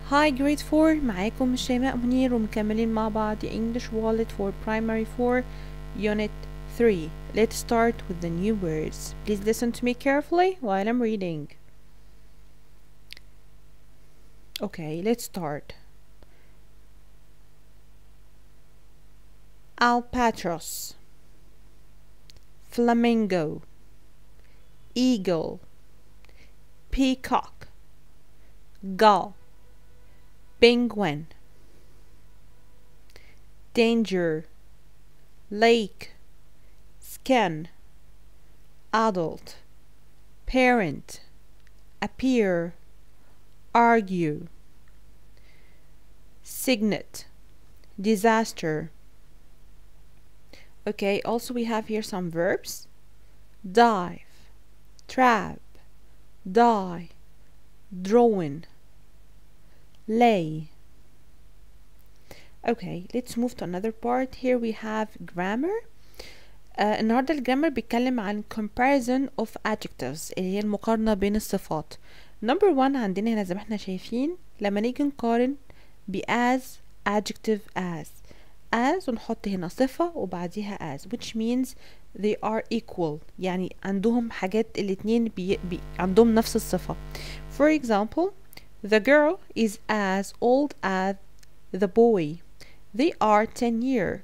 Hi grade 4 معاكم شيماء منير ومكملين مع بعض English Wallet for Primary 4 Unit 3. Let's start with the new words. Please listen to me carefully while I'm reading. Okay, let's start. Albatross, flamingo, eagle, peacock, gull, penguin, danger, lake, skin, adult, parent, appear, argue, signet, disaster. Okay, also we have here some verbs: dive, trap, die, drawing, lay. Okay, let's move to another part. Here we have grammar. النهارده الجرامر بيتكلم عن comparison of adjectives اللي هي المقارنة بين الصفات. number 1 عندنا هنا زي ما احنا شايفين لما نيجي نقارن ب as adjective as ونحط هنا صفة وبعديها as which means they are equal يعني عندهم حاجات الاتنين عندهم نفس الصفة. for example, the girl is as old as the boy. They are 10 years.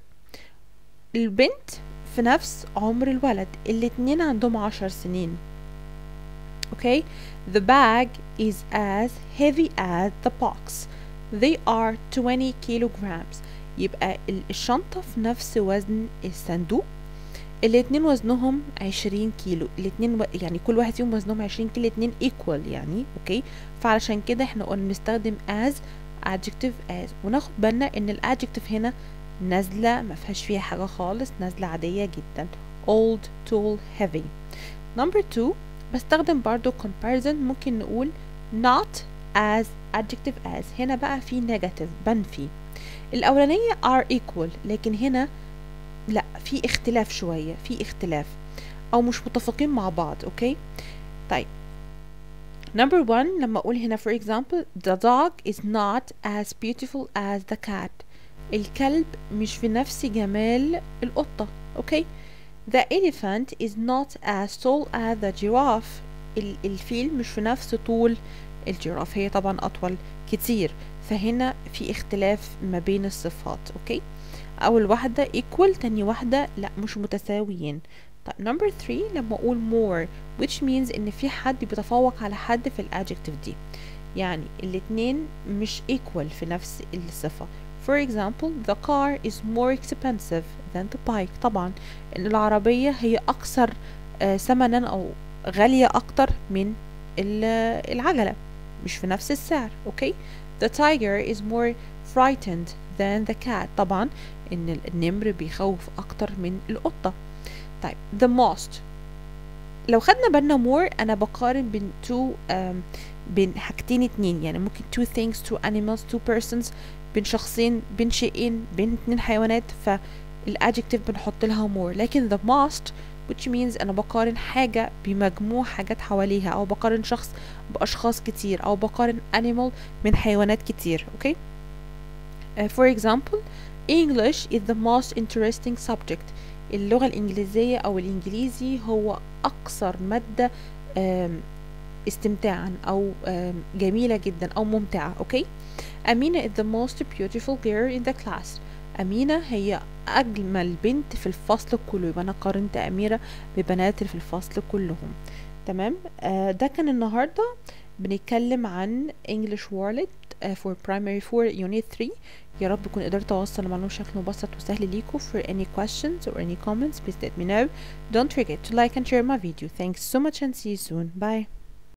البنت في نفس عمر الولد الاتنين عندهم 10 سنين. Okay, the bag is as heavy as the box. They are 20 kilograms. يبقى الشنطة في نفس وزن الصندوق. الاتنين وزنهم 20 كيلو. الاتنين يعني كل واحد فيهم وزنهم 20 كيلو. الاتنين equal يعني. اوكي، فعلشان كده احنا قلنا نستخدم as adjective as وناخد بالنا ان الادجكتيف هنا نازلة ما فيهاش فيها حاجة خالص، نازلة عادية جدا. old, tall, heavy. number 2 بستخدم برضو comparison. ممكن نقول not as adjective as. هنا بقى في negative بنفي. الأولانية are equal لكن هنا لا، في اختلاف شوية، في اختلاف أو مش متفقين مع بعض. اوكي طيب number 1 لما أقول هنا for example the dog is not as beautiful as the cat. الكلب مش في نفس جمال القطة. اوكي the elephant is not as tall as the giraffe. الفيل مش في نفس طول الجراف، هي طبعا أطول كتير. فهنا في اختلاف ما بين الصفات. اوكي أول واحدة equal، تاني واحدة لا مش متساويين. طيب number 3 لما أقول more which means إن في حد بيتفوق على حد في الادجكتيف دي، يعني الاتنين مش equal في نفس الصفة. for example the car is more expensive than the bike. طبعا إن العربية هي أكثر ثمنا أو غالية أكتر من العجلة، مش في نفس السعر. اوكي the tiger is more frightened than the cat. طبعا ان النمر بيخوف اكتر من القطة. طيب the most لو خدنا بالنا more انا بقارن بين بين حاجتين اتنين، يعني ممكن two things, two animals, two persons، بين شخصين، بين شيئين، بين اتنين حيوانات، فالادجكتيف بنحط لها more. لكن the most which means أنا بقارن حاجة بمجموع حاجات حواليها، أو بقارن شخص بأشخاص كتير، أو بقارن animal من حيوانات كتير. okay for example English is the most interesting subject. اللغة الإنجليزية أو الإنجليزي هو أكثر مادة استمتاعا أو جميلة جدا أو ممتعة. okay أمينة is the most beautiful girl in the class. أمينة هي أجمل بنت في الفصل كله. يبقى أنا قارنت أميرة ببنات في الفصل كلهم. تمام. ده كان النهاردة بنتكلم عن English Wallet for Primary 4 Unit 3. يا رب كون قدرت أوصل المعلومة بشكل مبسط وسهل ليكم. For any questions or any comments please let me know. Don't forget to like and share my video. Thanks so much and see you soon. Bye.